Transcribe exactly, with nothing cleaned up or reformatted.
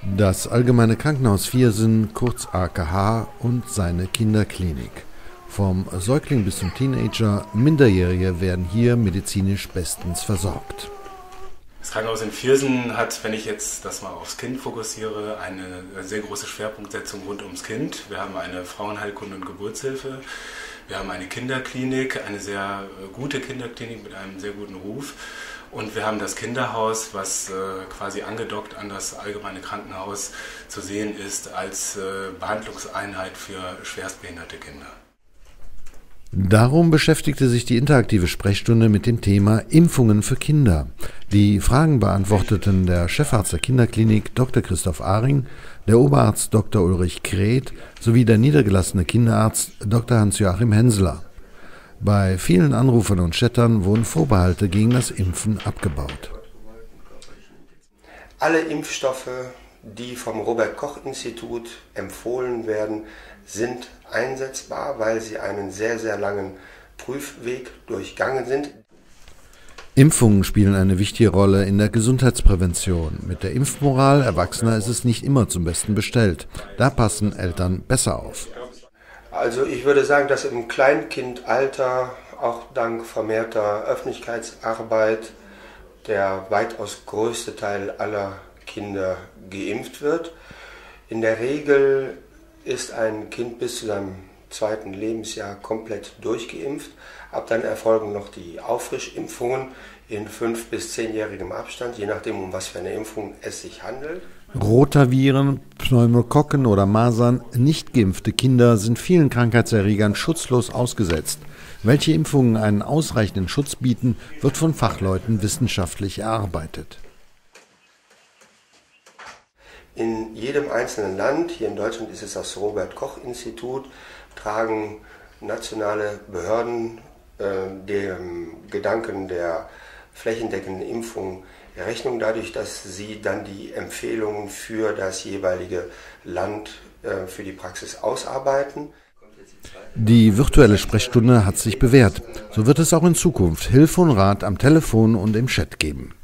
Das Allgemeine Krankenhaus Viersen, kurz A K H, und seine Kinderklinik. Vom Säugling bis zum Teenager, Minderjährige werden hier medizinisch bestens versorgt. Das Krankenhaus in Viersen hat, wenn ich jetzt das mal aufs Kind fokussiere, eine sehr große Schwerpunktsetzung rund ums Kind. Wir haben eine Frauenheilkunde und Geburtshilfe. Wir haben eine Kinderklinik, eine sehr gute Kinderklinik mit einem sehr guten Ruf. Und wir haben das Kinderhaus, was äh, quasi angedockt an das allgemeine Krankenhaus zu sehen ist als äh, Behandlungseinheit für schwerstbehinderte Kinder. Darum beschäftigte sich die interaktive Sprechstunde mit dem Thema Impfungen für Kinder. Die Fragen beantworteten der Chefarzt der Kinderklinik Doktor Christoph Ahring, der Oberarzt Doktor Ulrich Kreth sowie der niedergelassene Kinderarzt Doktor Hans-Joachim Henseler. Bei vielen Anrufern und Chattern wurden Vorbehalte gegen das Impfen abgebaut. Alle Impfstoffe, die vom Robert-Koch-Institut empfohlen werden, sind einsetzbar, weil sie einen sehr, sehr langen Prüfweg durchgangen sind. Impfungen spielen eine wichtige Rolle in der Gesundheitsprävention. Mit der Impfmoral Erwachsener ist es nicht immer zum Besten bestellt. Da passen Eltern besser auf. Also ich würde sagen, dass im Kleinkindalter auch dank vermehrter Öffentlichkeitsarbeit der weitaus größte Teil aller Kinder geimpft wird. In der Regel ist ein Kind bis zu seinem zweiten Lebensjahr komplett durchgeimpft. Ab dann erfolgen noch die Auffrischimpfungen in fünf- bis zehnjährigem Abstand, je nachdem, um was für eine Impfung es sich handelt. Rotaviren, Pneumokokken oder Masern, nicht geimpfte Kinder sind vielen Krankheitserregern schutzlos ausgesetzt. Welche Impfungen einen ausreichenden Schutz bieten, wird von Fachleuten wissenschaftlich erarbeitet. In jedem einzelnen Land, hier in Deutschland ist es das Robert-Koch-Institut, tragen nationale Behörden äh, dem Gedanken der flächendeckenden Impfung Rechnung, dadurch, dass sie dann die Empfehlungen für das jeweilige Land äh, für die Praxis ausarbeiten. Die virtuelle Sprechstunde hat sich bewährt. So wird es auch in Zukunft Hilfe und Rat am Telefon und im Chat geben.